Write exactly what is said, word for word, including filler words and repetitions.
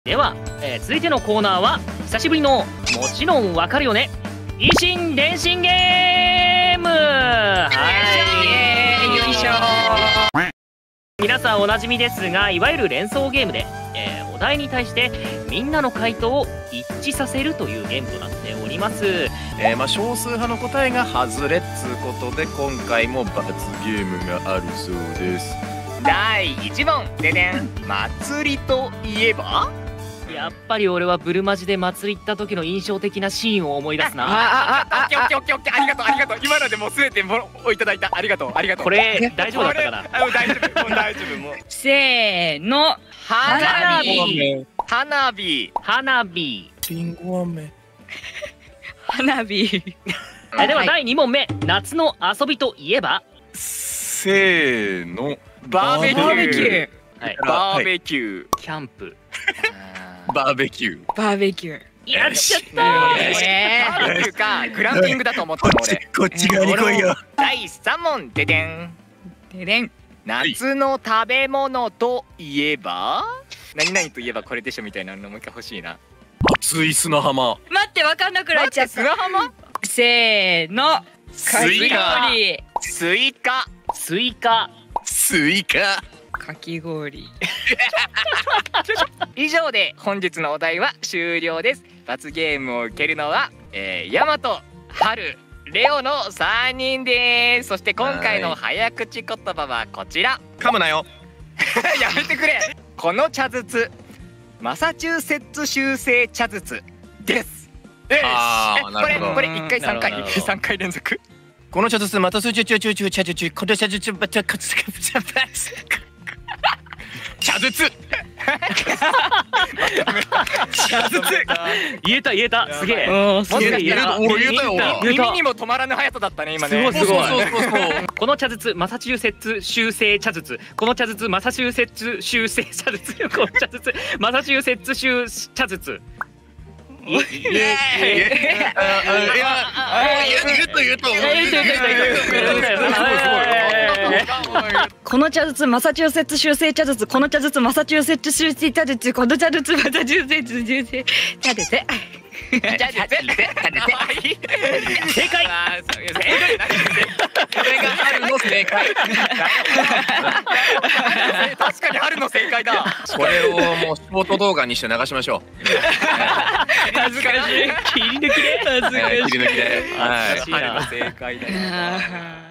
では、えー、続いてのコーナーは久しぶりのもちろんわかるよね維新伝心ゲーム。はい、よいしょ。皆さんおなじみですが、いわゆる連想ゲームで、えー、お題に対してみんなの回答を一致させるというゲームとなっております。 えー、まあ少数派の答えが外れっつうことで、今回も罰ゲームがあるそうです。 だいいち問ででん。祭りといえば？ やっぱり俺はブルマジで祭り行った時の印象的なシーンを思い出すな。 ああああ、オッケーオッケーオッケーオッケー、ありがとうありがとう。今のでもうすべてもおいただいた。ありがとうありがとう。 これ大丈夫だったかな。 あ、大丈夫、もう大丈夫。もうせーの、 花火花火花火リンゴ飴。 花火。 えではだいに問目、夏の遊びといえば？ せーの、 バーベキューバーベキュー。 はい、 バーベキュー。 キャンプ。 バーベキュー。 バーベキュー。 やっちゃったー。 えー、バーベキューかグランピングだと思ったの俺。 こっち側に来いよ。 だいさん問ででん。 ででん。 夏の食べ物といえば？何々といえばこれでしょみたいなのもう一回欲しいな。 熱い砂浜。 待って、わかんなくなっちゃった。 砂浜？ せーの、 スイカ。スイカ。 スイカ。 スイカ。 かき氷。 以上で本日のお題は終了です。罰ゲームを受けるのは、えー、ヤマト、ハル、レオのさんにんです。そして今回の早口言葉はこちら。 噛むなよ。 やめてくれ。この茶筒、マサチューセッツ州製茶筒です。 あー、なこれるほど。 これ一回三回なるほど三回連続。 この茶筒またすちゅちゅちゅちゅちゃちゅちゅこの茶筒またかつかつかつ茶筒。茶筒。 言えた言えた、すげえ。 おー、 もしかしたら俺言えたよ。 言えた耳にも止まらぬ速さだったね今ね。 すごいすごい。 そうそうそうそう。 この茶筒マサチューセッツ州製茶筒、この茶筒マサチューセッツ州製茶筒、この茶筒マサチューセッツ州茶筒。いイエーイ。 いや、言うと言うと。 この茶筒マサチューセッツ州製茶筒、この茶筒マサチューセッツ州製茶筒、この茶筒マサチューセッツ州製茶筒。 じゃあじゃあ正解。 あーそういや正解何これが春の正解。 確かに春の正解だ。 これをもうショート動画にして流しましょう。 恥ずかしい。 切り抜きで。 恥ずかしい。 切り抜きで。はい。 春の正解だよ。 あー